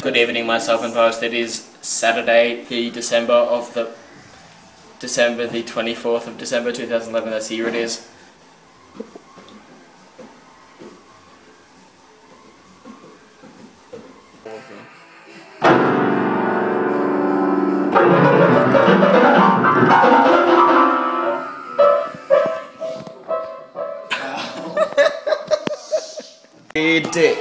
Good evening, myself and post. It is Saturday, December the 24th of December 2011. That's here it is. Hey, dick.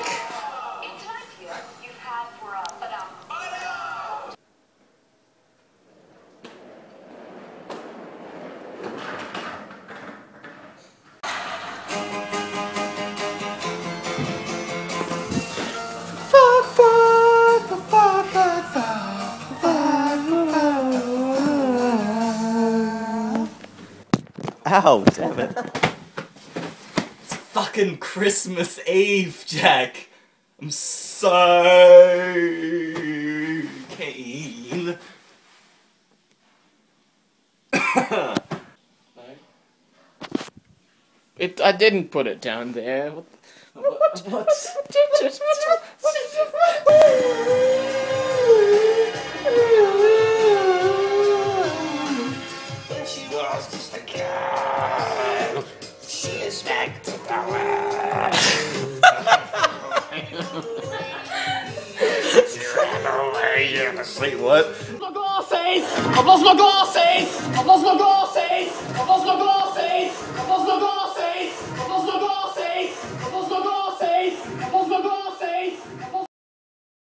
Ow, damn it. It's fucking Christmas Eve, Jack. I'm so keen. I didn't put it down there. What? She was just a girl. She is back to power. She ran away in the sleep. What? My glasses! I've lost my glasses! I've lost my glasses! I've lost my glasses! I've lost my glasses!